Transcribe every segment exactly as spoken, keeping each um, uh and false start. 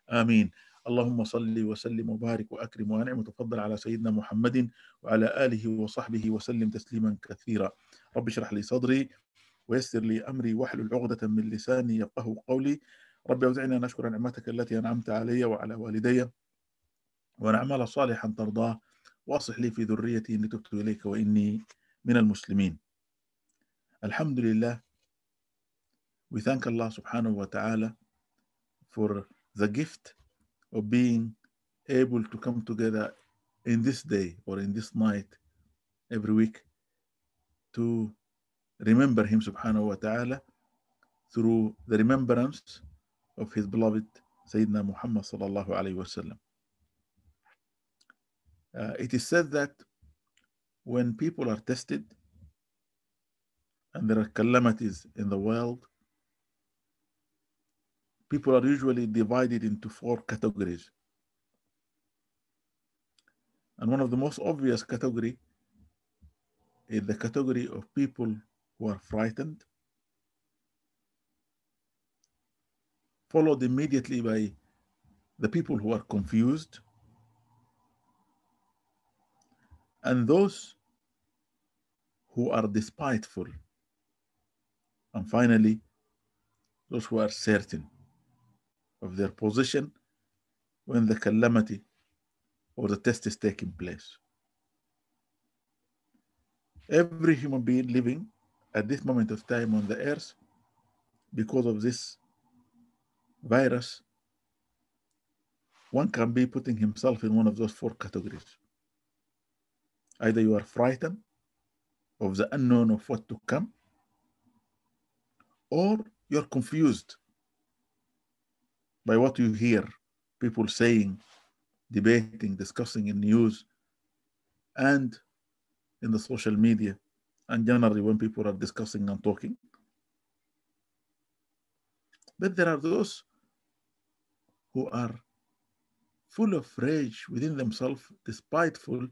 آمين. اللهم صل وسلم وبارك وأكرم وأنعم وتفضل على سيدنا محمد وعلى آله وصحبه وسلم تسليما كثيرا. رب اشرح لي صدري ويسر لي أمري واحلل عقدة من لساني يفقهوا قولي. رب أوزعني أن أشكر نعمتك التي أنعمت علي وعلى والدي وأن أعمل صالحا ترضاه وأصلح لي في ذريتي إني تبت إليك وإني من المسلمين. الحمد لله. We thank Allah subhanahu wa ta'ala for the gift of being able to come together in this day or in this night every week to remember him subhanahu wa ta'ala through the remembrance of his beloved Sayyidina Muhammad sallallahu alayhi wa sallam. Uh, it is said that when people are tested and there are calamities in the world, people are usually divided into four categories. And one of the most obvious category is the category of people who are frightened, followed immediately by the people who are confused, and those who are despiteful, and finally, those who are certain of their position when the calamity or the test is taking place. Every human being living at this moment of time on the earth, because of this virus, one can be putting himself in one of those four categories. Either you are frightened of the unknown of what to come, or you're confused by what you hear people saying, debating, discussing in news and in the social media, and generally when people are discussing and talking. But there are those who are full of rage within themselves, despiteful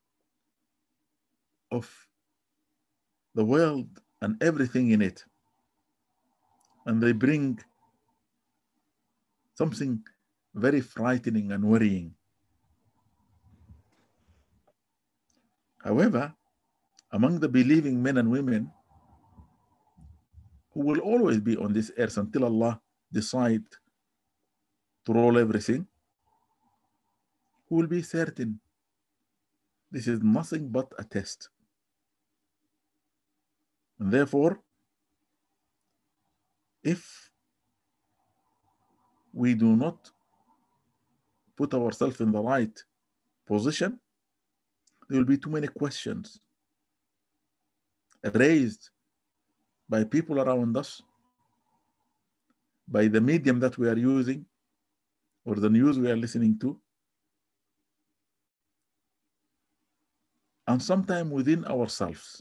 of the world and everything in it. And they bring something very frightening and worrying. However, among the believing men and women who will always be on this earth until Allah decide to roll everything, who will be certain this is nothing but a test. And therefore, if we do not put ourselves in the right position, there will be too many questions raised by people around us, by the medium that we are using, or the news we are listening to, and sometimes within ourselves.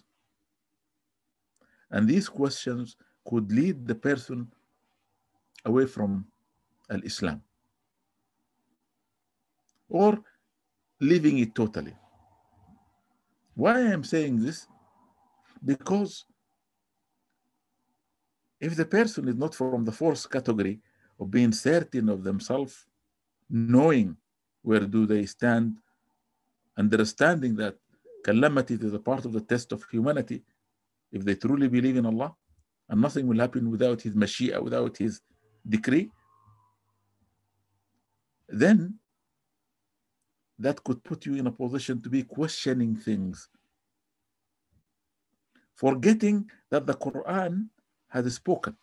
And these questions could lead the person away from al-Islam, or leaving it totally. Why I am saying this? Because if the person is not from the fourth category of being certain of themselves, knowing where do they stand, understanding that calamity is a part of the test of humanity, if they truly believe in Allah, and nothing will happen without His Mashiach, without His decree, then that could put you in a position to be questioning things, forgetting that the Quran has spoken.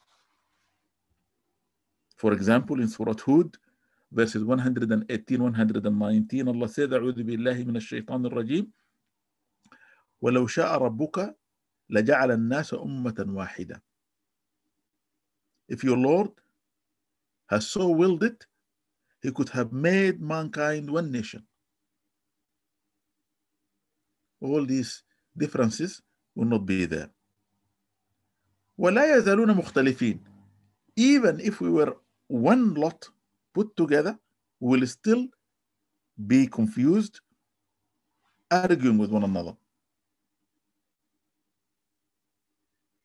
For example, in Surah Hud, verses one eighteen, one nineteen, Allah said, أعوذ بالله من الشيطان الرجيم ولو شاء ربك لجعل الناس أمة واحدة. If your Lord has so willed it, He could have made mankind one nation. All these differences will not be there. ولا يزالون مختلفين. Even if we were one lot put together, we will still be confused, arguing with one another.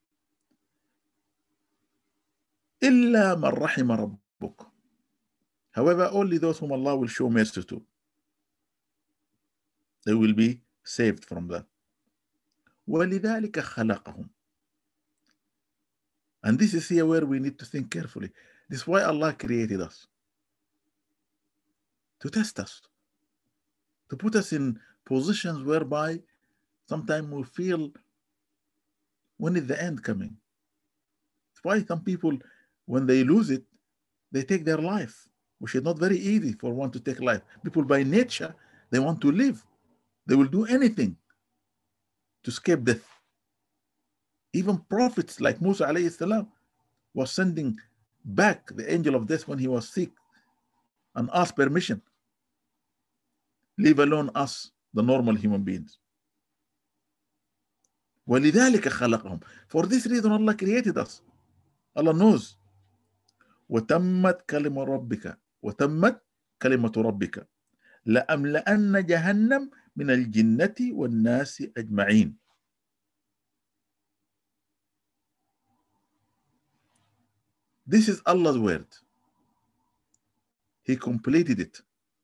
إلا من رحم ربك. However, only those whom Allah will show mercy to, they will be saved from that. وَلِذَلِكَ خَلَقَهُم. And this is here where we need to think carefully. This is why Allah created us. To test us. To put us in positions whereby sometimes we feel, when is the end coming? That's why some people, when they lose it, they take their life, which is not very easy for one to take life. People by nature, they want to live. They will do anything to escape death. Even prophets like Musa alayhi salam was sending back the angel of death when he was sick and asked permission. Leave alone us, the normal human beings. وَلِذَلِكَ خَلَقَهُم. For this reason Allah created us. Allah knows. وَتَمَّتْ كَلِمَةُ رَبِّكَ وَتَمَّتْ كَلِمَةُ رَبِّكَ لَأَمْلَأَنَّ جَهَنَّمَ مِنَ الْجِنَّةِ وَالنَّاسِ أَجْمَعِينَ. This is Allah's word. He completed it.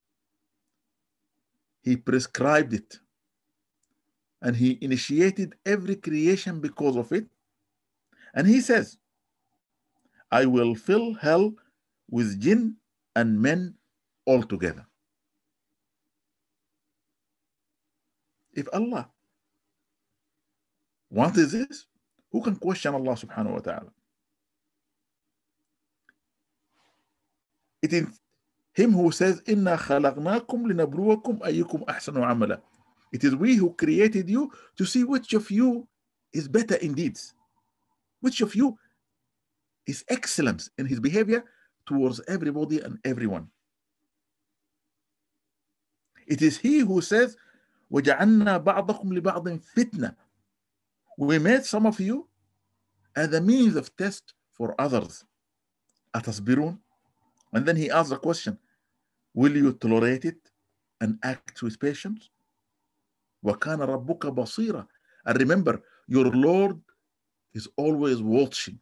He prescribed it. And He initiated every creation because of it. And He says, I will fill hell with jinn and men altogether. If Allah wanted this, who can question Allah subhanahu wa ta'ala? It is Him who says, إِنَّا خَلَقْنَاكُمْ لِنَبْلُوَكُمْ أَيُّكُمْ أَحْسَنُ عَمَلًا. It is we who created you to see which of you is better in deeds, which of you is excellence in his behavior towards everybody and everyone. It is He who says, وَجَعَلْنَا بَعْضَكُمْ لِبَعْضٍ فِتْنَةً. We made some of you as a means of test for others. أَتَصْبِرُونَ. And then He asks the question, will you tolerate it and act with patience? وَكَانَ رَبُّكَ بَصِيرًا. And remember, your Lord is always watching.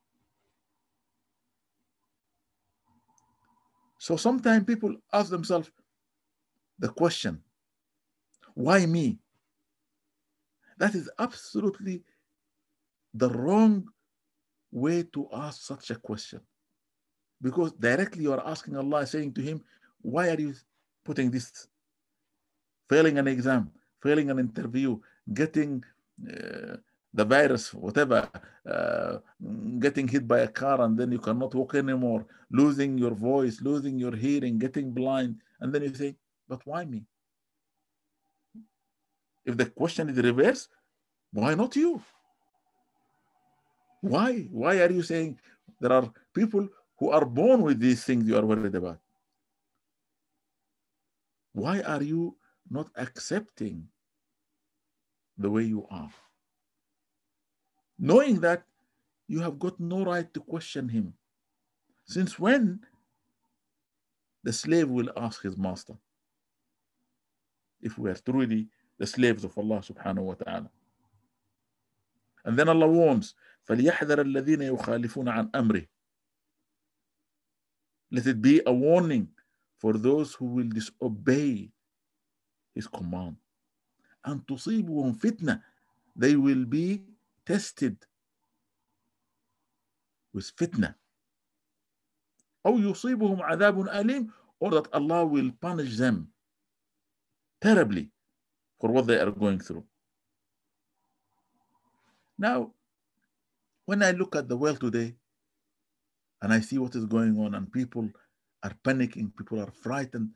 So sometimes people ask themselves the question, why me? That is absolutely the wrong way to ask such a question. Because directly you are asking Allah, saying to Him, why are you putting this? Failing an exam, failing an interview, getting uh, the virus, whatever, uh, getting hit by a car and then you cannot walk anymore, losing your voice, losing your hearing, getting blind. And then you say, but why me? If the question is reversed, why not you? Why? Why are you saying there are people who are born with these things you are worried about? Why are you not accepting the way you are? Knowing that you have got no right to question Him. Since when the slave will ask his master? If we are truly the slaves of Allah subhanahu wa ta'ala. And then Allah warns, فَلْيَحْذَرَ الَّذِينَ يُخَالِفُونَ عَنْ أَمْرِهِ. Let it be a warning for those who will disobey His command. And تُصِيبُهُمْ fitna, they will be tested with fitna. أو يصيبهم عذاب أليم, or that Allah will punish them terribly for what they are going through. Now, when I look at the world today and I see what is going on and people are panicking, people are frightened,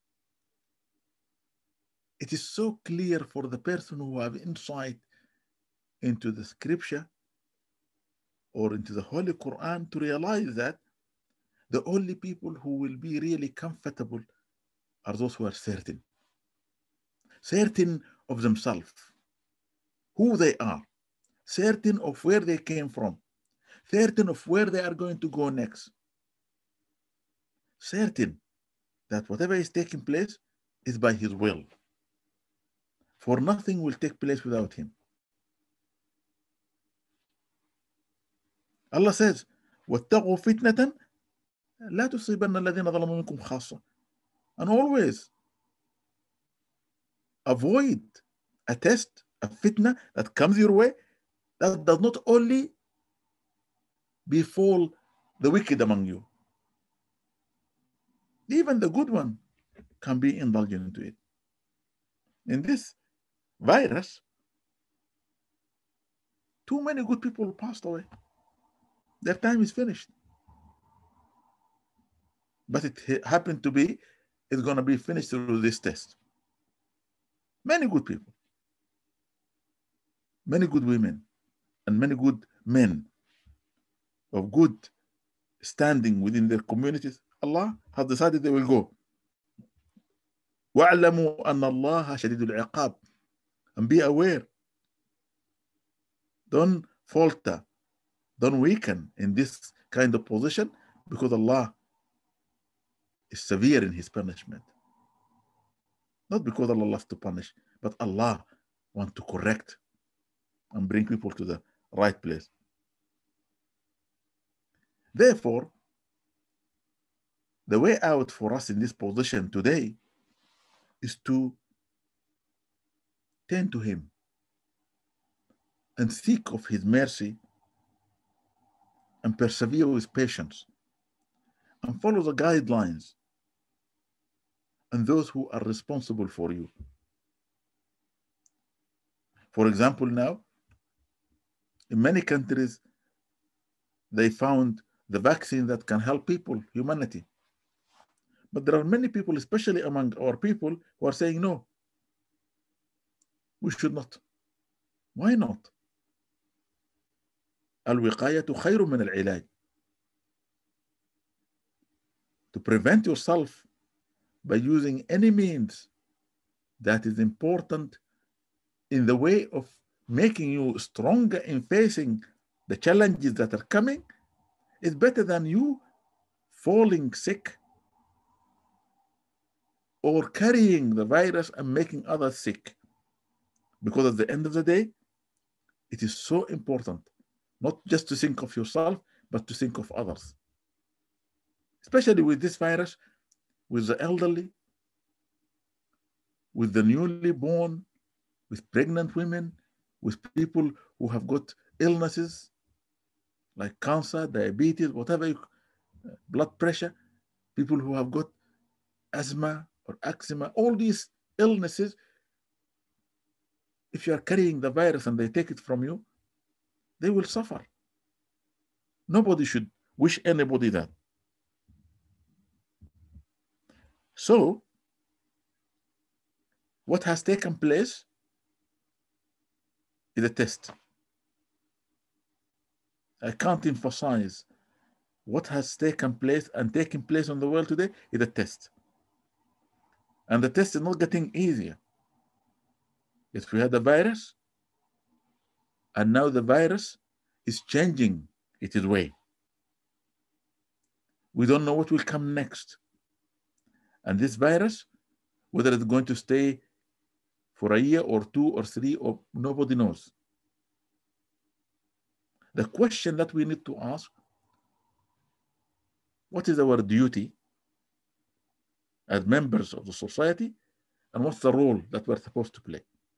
it is so clear for the person who have insight into the scripture or into the Holy Quran to realize that the only people who will be really comfortable are those who are certain. Certain of themselves, who they are, certain of where they came from, certain of where they are going to go next, certain that whatever is taking place is by His will. For nothing will take place without Him. Allah says, وَاتَّقُوا فِتْنَةً لا تصيبن الذين ظلموا منكم خاصة. And always avoid a test, a fitna that comes your way that does not only befall the wicked among you. Even the good one can be indulgent into it. In this virus, too many good people passed away. Their time is finished. But it happened to be, it's going to be finished through this test. Many good people, many good women, and many good men of good standing within their communities, Allah has decided they will go. وَاعْلَمُوا أَنَّ اللَّهَ شَدِيدُ الْعِقَابِ. And be aware. Don't falter. Don't weaken in this kind of position, because Allah is severe in his punishment. Not because Allah loves to punish, but Allah wants to correct and bring people to the right place. Therefore, the way out for us in this position today is to turn to him and seek of his mercy and persevere with patience and follow the guidelines and those who are responsible for you. For example, now, in many countries, they found the vaccine that can help people, humanity. But there are many people, especially among our people, who are saying, no, we should not. Why not? الوقاية خير من العلاج. To prevent yourself by using any means that is important in the way of making you stronger in facing the challenges that are coming is better than you falling sick or carrying the virus and making others sick. Because at the end of the day, it is so important not just to think of yourself, but to think of others. Especially with this virus, with the elderly, with the newly born, with pregnant women, with people who have got illnesses like cancer, diabetes, whatever, you, blood pressure, people who have got asthma or eczema, all these illnesses, if you are carrying the virus and they take it from you, they will suffer. Nobody should wish anybody that. So, what has taken place is a test. I can't emphasize what has taken place and taking place in the world today is a test. And the test is not getting easier. If we had a virus, and now the virus is changing its way. We don't know what will come next. And this virus, whether it's going to stay for a year or two or three, or nobody knows. The question that we need to ask, what is our duty as members of the society, and what's the role that we're supposed to play?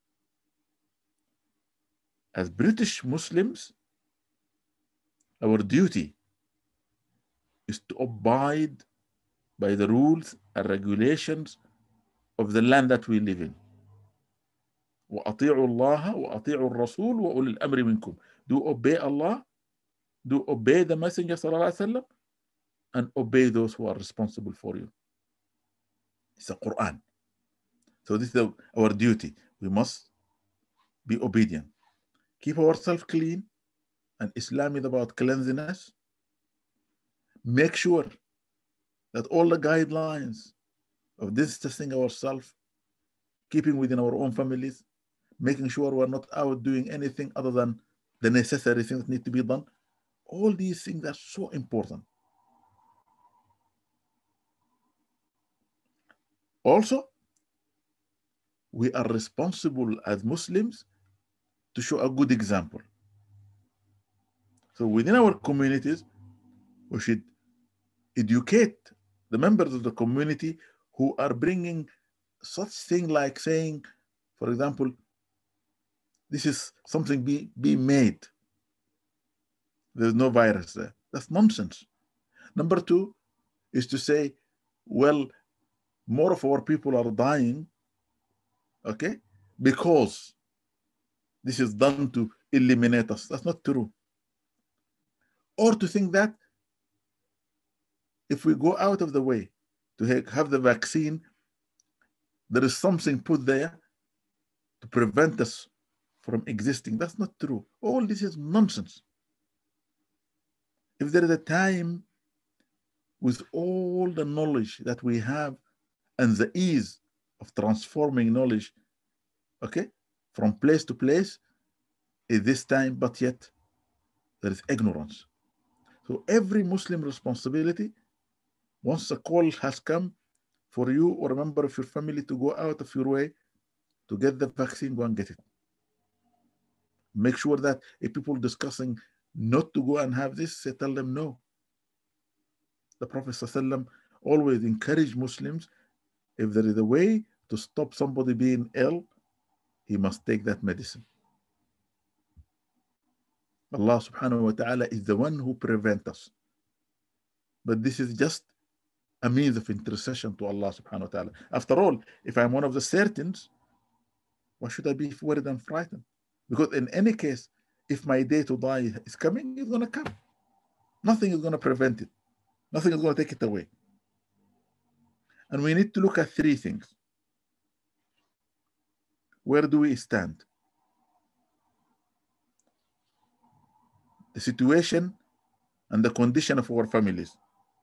As British Muslims, our duty is to abide by the rules and regulations of the land that we live in. وَأَطِيعُوا اللَّهَ وَأَطِيعُوا الرَّسُولُ وَأُولِي الْأَمْرِ مِنْكُمْ. Do obey Allah, do obey the Messenger sallallahu alaihi wasallam, and obey those who are responsible for you. It's the Quran. So this is the, our duty. We must be obedient. Keep ourselves clean, and Islam is about cleanliness. Make sure that all the guidelines of distancing ourselves, keeping within our own families, making sure we're not out doing anything other than the necessary things that need to be done. All these things are so important. Also, we are responsible as Muslims to show a good example. So within our communities, we should educate the members of the community who are bringing such thing like saying, for example, this is something be, be made. There's no virus there. That's nonsense. Number two is to say, well, more of our people are dying, okay, because this is done to eliminate us. That's not true. Or to think that if we go out of the way to have the vaccine, there is something put there to prevent us from existing. That's not true. All this is nonsense. If there is a time with all the knowledge that we have and the ease of transforming knowledge, okay, from place to place, is this time, but yet there is ignorance. So every Muslim responsibility, once a call has come for you or a member of your family to go out of your way to get the vaccine, go and get it. Make sure that if people discussing not to go and have this, say, tell them no. The Prophet ﷺ always encouraged Muslims, if there is a way to stop somebody being ill, he must take that medicine. Allah subhanahu wa ta'ala is the one who prevents us. But this is just a means of intercession to Allah subhanahu wa ta'ala. After all, if I'm one of the certains, why should I be worried and frightened? Because in any case, if my day to die is coming, it's going to come. Nothing is going to prevent it. Nothing is going to take it away. And we need to look at three things. Where do we stand? The situation and the condition of our families,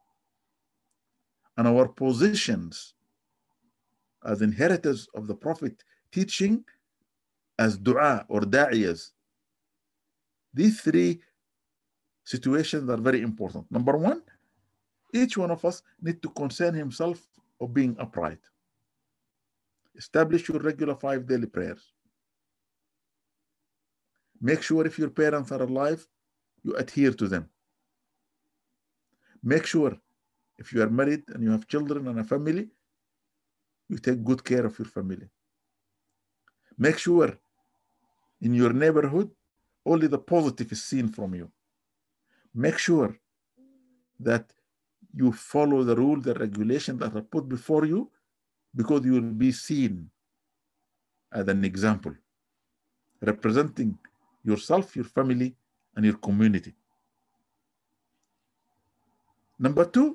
and our positions as inheritors of the Prophet teaching, as dua or da'iyas. These three situations are very important. Number one, each one of us need to concern himself of being upright. Establish your regular five daily prayers. Make sure if your parents are alive, you adhere to them. Make sure if you are married and you have children and a family, you take good care of your family. Make sure in your neighborhood, only the positive is seen from you. Make sure that you follow the rules and regulations that are put before you, because you will be seen as an example, representing yourself, your family, and your community. Number two,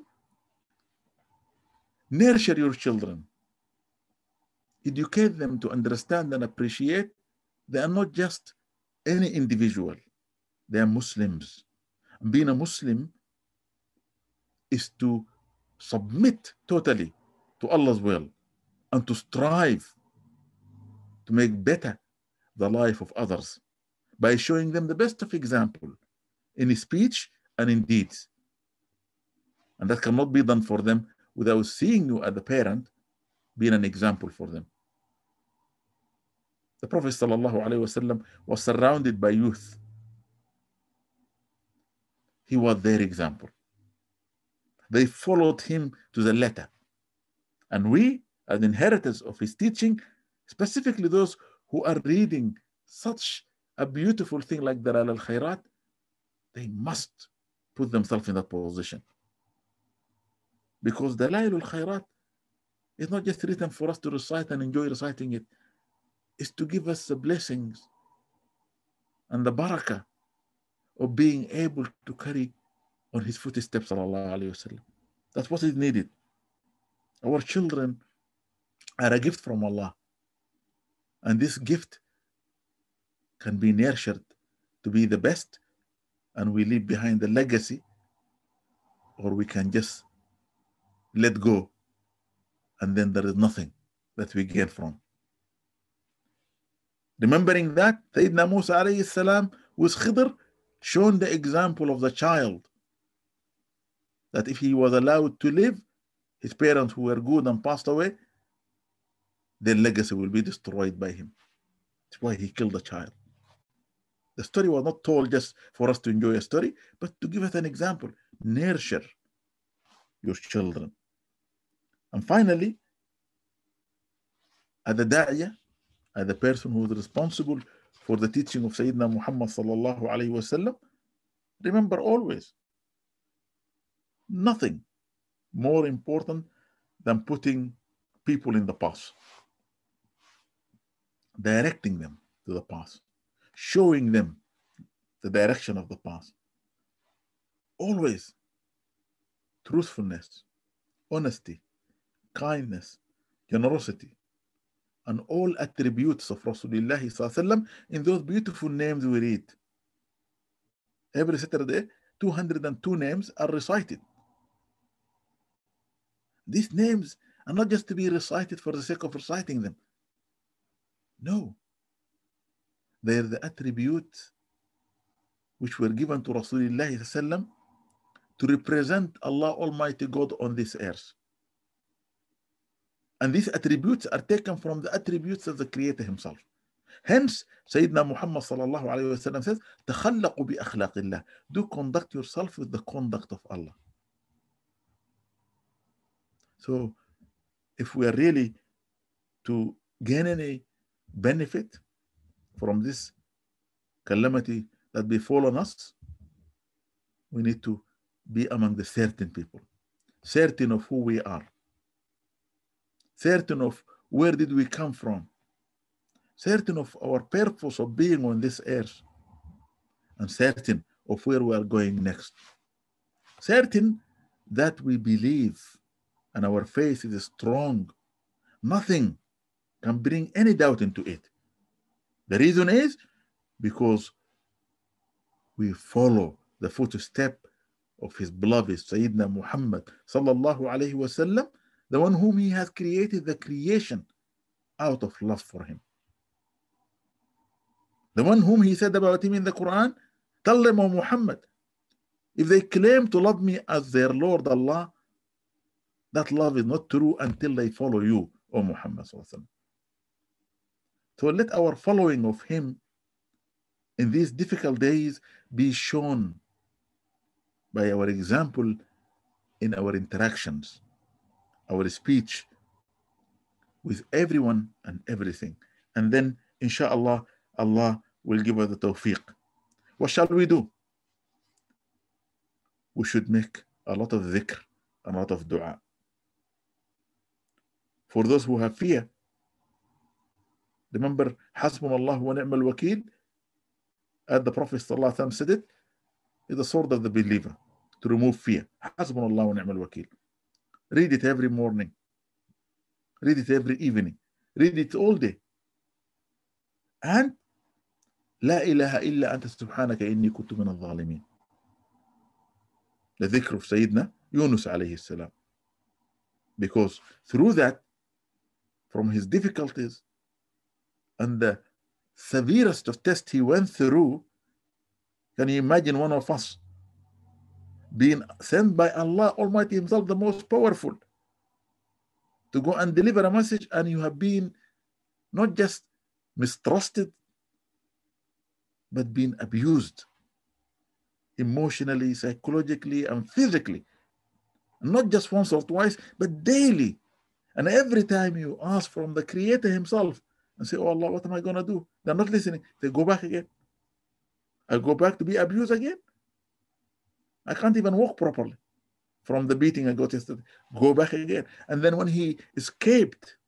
nurture your children. Educate them to understand and appreciate they are not just any individual. They are Muslims. And being a Muslim is to submit totally to Allah's will and to strive to make better the life of others by showing them the best of example in speech and in deeds. And that cannot be done for them without seeing you as a parent being an example for them. The Prophet ﷺ was surrounded by youth. He was their example. They followed him to the letter. And we, as inheritors of his teaching, specifically those who are reading such a beautiful thing like Dalail al-Khairat, they must put themselves in that position. Because Dalail al-Khairat is not just written for us to recite and enjoy reciting it. It's to give us the blessings and the barakah of being able to carry on his footsteps, sallallahu alayhi wasallam. That's what is needed. Our children are a gift from Allah. And this gift can be nurtured to be the best, and we leave behind the legacy, or we can just let go, and then there is nothing that we gain from. Remembering that, Sayyidina Musa alayhi salam with Khidr shown the example of the child, that if he was allowed to live, his parents who were good and passed away, their legacy will be destroyed by him. That's why he killed the child. The story was not told just for us to enjoy a story, but to give us an example. Nurture your children. And finally, as the da'iyah, as the person who is responsible for the teaching of Sayyidina Muhammad sallallahu alayhi wa sallam, remember always, nothing more important than putting people in the path, directing them to the path, showing them the direction of the path. Always truthfulness, honesty, kindness, generosity, and all attributes of Rasulullah sallallahu alaihi wasallam in those beautiful names we read. Every Saturday, two hundred two names are recited. These names are not just to be recited for the sake of reciting them. No. They are the attributes which were given to Rasulullah sallallahu alaihi wasallam to represent Allah Almighty God on this earth. And these attributes are taken from the attributes of the Creator Himself. Hence, Sayyidina Muhammad sallallahu alayhi wa sallam says, تَخَلَّقُوا بِأَخْلَاقِ اللَّهِ. Do conduct yourself with the conduct of Allah. So, if we are really to gain any benefit from this calamity that befallen us, we need to be among the certain people, certain of who we are, certain of where did we come from, certain of our purpose of being on this earth, and certain of where we are going next. Certain that we believe and our faith is strong. Nothing can bring any doubt into it. The reason is because we follow the footstep of his beloved Sayyidina Muhammad sallallahu alayhi wa sallam, the one whom he has created the creation out of love for him. The one whom he said about him in the Quran, tell them, O Muhammad, if they claim to love me as their Lord Allah, that love is not true until they follow you, O Muhammad sallallahu alayhi wa sallam. So let our following of him in these difficult days be shown by our example in our interactions, our speech with everyone and everything. And then, inshallah, Allah will give us the tawfiq. What shall we do? We should make a lot of dhikr, a lot of dua. For those who have fear, remember, Hasbunallah wa ni'mal wakil, as the Prophet ﷺ said it, is the sword of the believer to remove fear. Hasbunallah wa ni'mal wakil. Read it every morning. Read it every evening. Read it all day. And La ilaha illa anta subhanaka inni kuntu min al-zalimin. The dhikr of Sayyidina Yunus alayhi salam. Because through that, from his difficulties and the severest of tests he went through, can you imagine one of us being sent by Allah Almighty Himself, the most powerful, to go and deliver a message, and you have been not just mistrusted, but been abused emotionally, psychologically, and physically. Not just once or twice, but daily. And every time you ask from the Creator Himself and say, oh Allah, what am I going to do? They're not listening. They go back again. I go back to be abused again. I can't even walk properly from the beating I got yesterday. Go back again. And then when he escaped,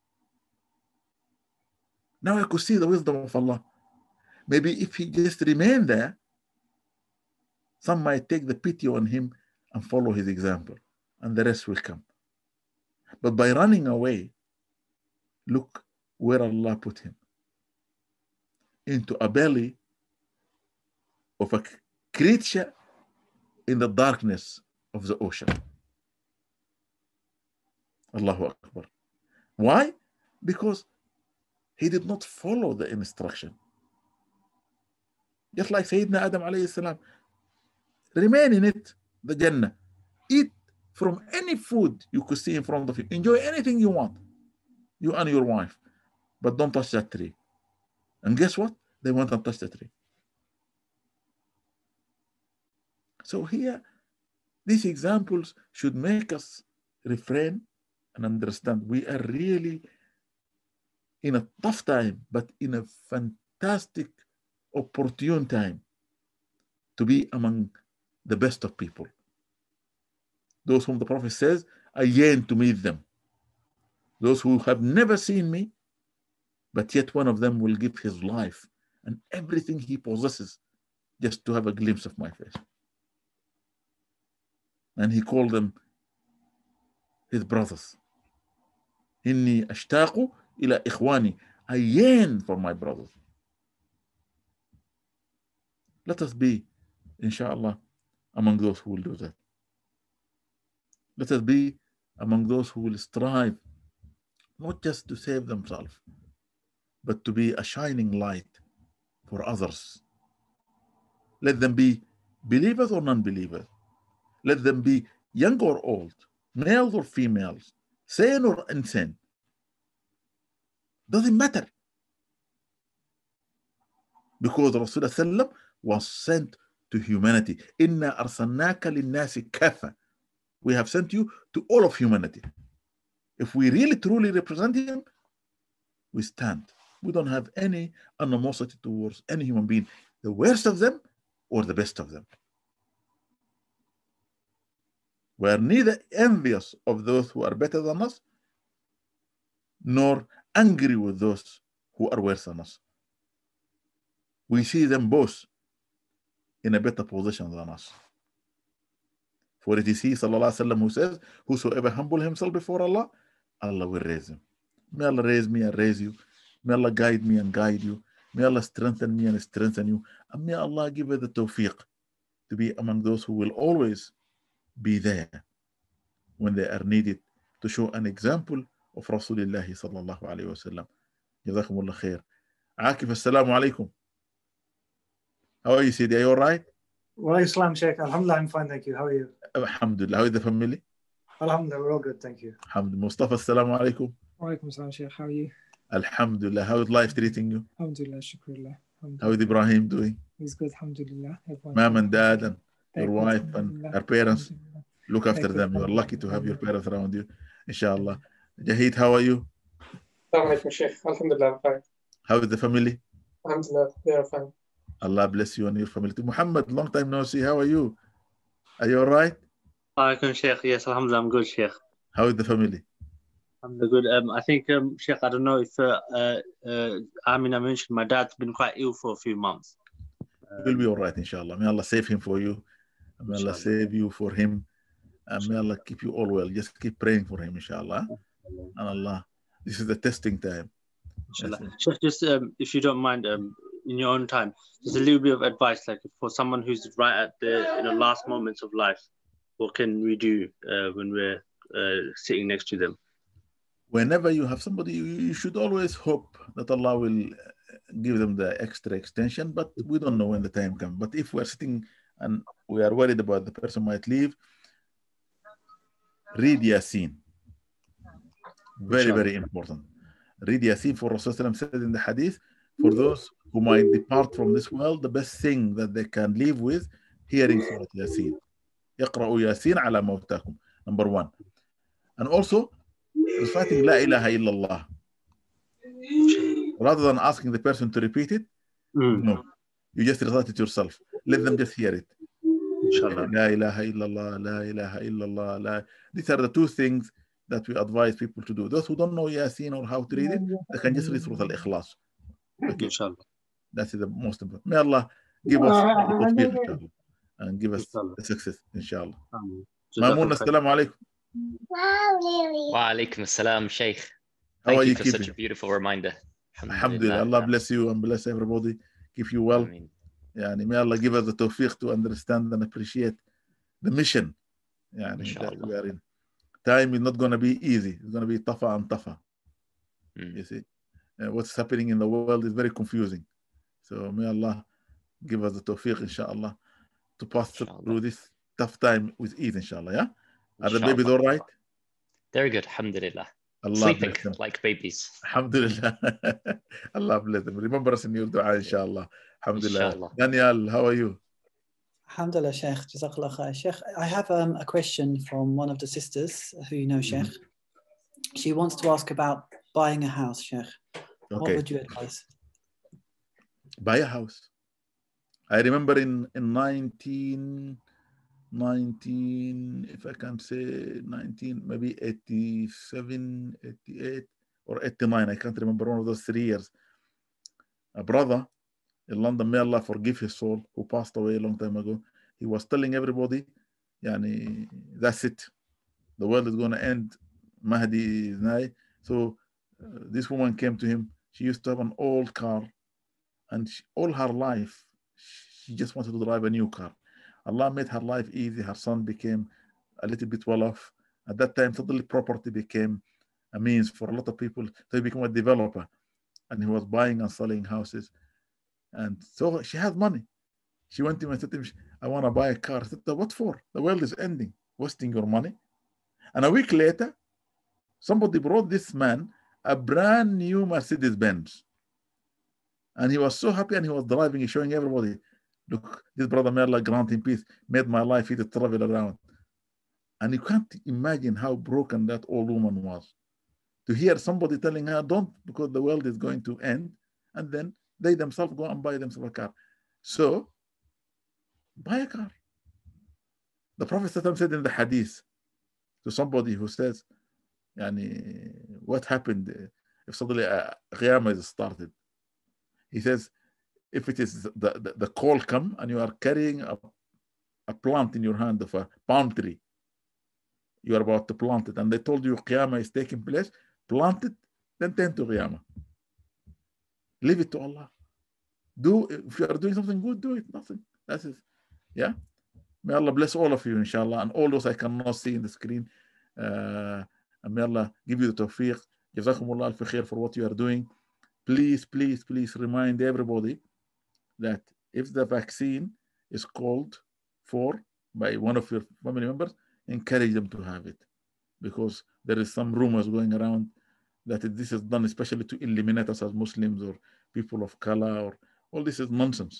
now I could see the wisdom of Allah. Maybe if he just remained there, some might take the pity on him and follow his example, and the rest will come. But by running away, look where Allah put him. Into a belly of a creature in the darkness of the ocean. Allahu Akbar. Why? Because he did not follow the instruction. Just like Sayyidina Adam alayhi salam, remain in it, the Jannah. Eat from any food you could see in front of you. Enjoy anything you want, you and your wife, but don't touch that tree. And guess what? They went and touched the tree. So here, These examples should make us refrain and understand we are really in a tough time, but in a fantastic, opportune time to be among the best of people. Those whom the Prophet says, I yearn to meet them. Those who have never seen me, but yet one of them will give his life and everything he possesses just to have a glimpse of my face. And he called them his brothers. Inni ashtaqu ila ikhwani. I yearn for my brothers. Let us be, inshallah, among those who will do that. Let us be among those who will strive not just to save themselves, but to be a shining light for others. Let them be believers or non-believers. Let them be young or old, males or females, sane or insane. Doesn't matter. Because Rasulullah was sent to humanity. Inna arsalnaka linnasi kafa. We have sent you to all of humanity. If we really truly represent him, we stand. We don't have any animosity towards any human being, the worst of them or the best of them. We are neither envious of those who are better than us, nor angry with those who are worse than us. We see them both in a better position than us. For it is he, sallallahu alaihi wasallam, who says, whosoever humble himself before Allah, Allah will raise him. May Allah raise me and raise you. May Allah guide me and guide you. May Allah strengthen me and strengthen you. And may Allah give us the tawfiq to be among those who will always be there when they are needed to show an example of Rasulullah sallallahu alayhi wa sallam. Jazakumullah khair. Akif, assalamu alaikum. How are you, Sidi? Are you all right? Wa Islam, Sheikh. Alhamdulillah, I'm fine, thank you. How are you? Alhamdulillah. How is the family? Alhamdulillah, we're all good, thank you. Alhamdulillah. Mustafa, assalamu alaikum. Wa alaikum assalam, Sheikh. How are you? Alhamdulillah. How is life treating you? Alhamdulillah, shukrullah. How is Ibrahim doing? He's good, alhamdulillah. Mom and dad and your wife and her parents, look after them. You are lucky to have your parents around you, inshallah. Jahid, how are you? Assalamu alaikum, Sheikh. Alhamdulillah, I'm fine. How is the family? Alhamdulillah, they are fine. Allah bless you and your family. Muhammad, long time no see. How are you? Are you all right? Alaikum, Sheikh. Yes, alhamdulillah, I'm good, Sheikh. How is the family? I'm good. Um, I think, um, Sheikh, I don't know if uh, uh, uh, Amina mentioned my dad's been quite ill for a few months. Um, He'll be all right, inshallah. May Allah save him for you. May Allah save you for him. And may Allah keep you all well. Just keep praying for him, inshallah. And Allah, this is the testing time. Inshallah. Sheikh, just um, if you don't mind, um, in your own time, just a little bit of advice, like for someone who's right at the you know, last moments of life, what can we do uh, when we're uh, sitting next to them? Whenever you have somebody, you should always hope that Allah will give them the extra extension, but we don't know when the time comes. But if we're sitting and we are worried about the person might leave, read Yasin. Very, very important. Read Yasin, for Rasulullah said in the hadith, for those who might depart from this world, the best thing that they can live with, hearing Surah Yasin. يقرأوا ياسين على موتاكم. Number one. And also, reciting La ilaha illallah. Rather than asking the person to repeat it, mm. no. You just recite it yourself. Let them just hear it. Inshallah. La ilaha illallah, la ilaha illallah. La. These are the two things that we advise people to do. Those who don't know Yasin or how to read it, they can just read Surah Al-Ikhlas. Okay. Inshallah. That's the most important. May Allah give us the tawfiq, and give us the success, inshallah. Mamoon, assalamu alaikum. Wa alaikum assalam, Sheikh. Thank How you you for keeping? such a beautiful reminder. Alhamdulillah. Allah bless you and bless everybody. Keep you well. Ameen. Yani, may Allah give us the tawfiq to understand and appreciate the mission yani, that we are in. Time is not going to be easy. It's going to be tougher and tougher. Mm. You see, uh, what's happening in the world is very confusing. So may Allah give us the tawfiq, inshallah, to pass inshallah. through this tough time with ease, inshallah. Yeah? Are inshallah. the babies all right? They're good, alhamdulillah. Allah Sleeping like babies. Alhamdulillah. Allah bless them. Remember us in your dua, inshallah. Alhamdulillah. Inshallah. Daniel, how are you? Alhamdulillah, Sheikh. Jazakallah khair. Sheikh, I have um, a question from one of the sisters who you know, Sheikh. Mm-hmm. She wants to ask about buying a house, Sheikh. Okay. What would you advise? Buy a house. I remember in, in nineteen, nineteen, if I can say nineteen, maybe eighty-seven, eighty-eight, or eighty-nine, I can't remember, one of those three years. A brother in London, may Allah forgive his soul, who passed away a long time ago, he was telling everybody, yani, that's it. The world is going to end. Mahdi is nigh. So uh, this woman came to him. She used to have an old car, and she, all her life, she just wanted to drive a new car. Allah made her life easy. Her son became a little bit well off. At that time, suddenly property became a means for a lot of people. So he became a developer, and he was buying and selling houses. And so she had money. She went to him and said to him, I want to buy a car. I said, what for? The world is ending. Wasting your money. And a week later, somebody brought this man a brand new Mercedes Benz. And he was so happy, and he was driving, he's showing everybody, look, this brother, may Allah grant him peace, made my life easy to travel around. And you can't imagine how broken that old woman was. To hear somebody telling her, don't, because the world is going to end, and then they themselves go and buy themselves a car. So, buy a car. The Prophet said in the hadith to somebody who says, yani, what happened if suddenly a qiyamah is started? He says, if it is the, the, the call come and you are carrying a, a plant in your hand of a palm tree, you are about to plant it, and they told you qiyamah is taking place, plant it, then tend to qiyamah. Leave it to Allah. Do, if you are doing something good, do it. Nothing. That's it. Yeah. May Allah bless all of you, inshallah, and all those I cannot see in the screen. Uh, and may Allah give you the tawfiq. Jazakumullah al khair for what you are doing. Please, please, please remind everybody that if the vaccine is called for by one of your family members, encourage them to have it, because there is some rumors going around that this is done especially to eliminate us as Muslims or people of color, or all this is nonsense.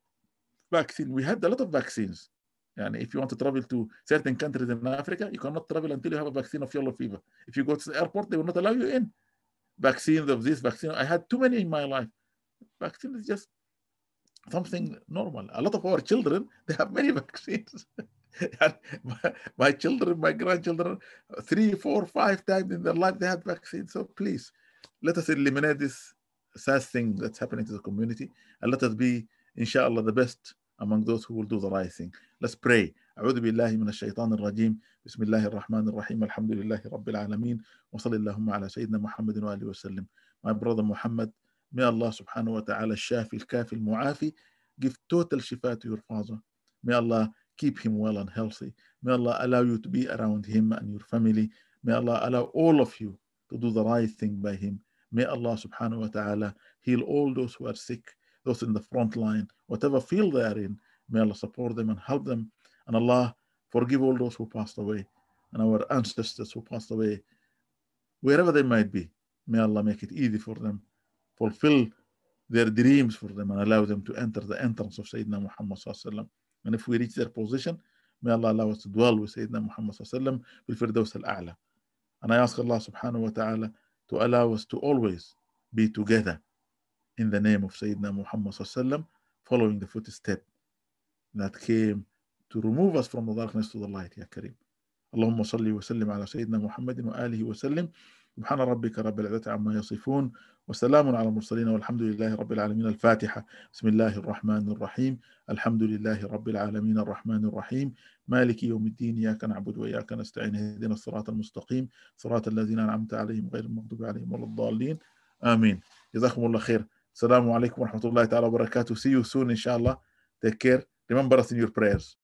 Vaccine, we had a lot of vaccines. And if you want to travel to certain countries in Africa, you cannot travel until you have a vaccine of yellow fever. If you go to the airport, they will not allow you in. Vaccines of this vaccine, I had too many in my life. Vaccine is just something normal. A lot of our children, they have many vaccines. And my, my children, my grandchildren, three, four, five times in their life, they had vaccines. So please, let us eliminate this sad thing that's happening to the community, and let us be, inshallah, the best among those who will do the right thing. Let's pray. أعوذ بالله من الشيطان الرجيم. بسم الله الرحمن الرحيم. الحمد لله رب العالمين. وصلى اللهم على سيدنا محمد وآله وسلم. My brother Muhammad, may Allah subhanahu wa ta'ala shafi al-kafi al-mu'afi, give total shifa to your father. May Allah keep him well and healthy. May Allah allow you to be around him and your family. May Allah allow all of you to do the right thing by him. May Allah subhanahu wa ta'ala heal all those who are sick, those in the front line, whatever field they are in. May Allah support them and help them. And Allah forgive all those who passed away, and our ancestors who passed away, wherever they might be. May Allah make it easy for them, fulfill their dreams for them, and allow them to enter the entrance of Sayyidina Muhammad sallallahu alaihi wasallam. And if we reach their position, may Allah allow us to dwell with Sayyidina Muhammad sallallahu alaihi wasallam bil firdaus al-a'la. And I ask Allah subhanahu wa ta'ala to allow us to always be together in the name of Sayyidina Muhammad sallallahu alaihi wasallam, following the footstep that came to remove us from the darkness to the light, Ya Kareem. اللهم صل وسلم على سيدنا محمد وآله وسلم. سبحان ربك رب العزة عما يصفون وسلام على المرسلين والحمد لله رب العالمين. الفاتحة. بسم الله الرحمن الرحيم. الحمد لله رب العالمين الرحمن الرحيم مالك يوم الدين إياك نعبد وإياك نستعين اهدنا الصراط المستقيم صراط الذين أنعمت عليهم غير المغضوب عليهم ولا الضالين آمين. جزاكم الله خير. السلام عليكم ورحمة الله تعالى وبركاته. See you soon, inshallah. Take care. Remember us in your prayers.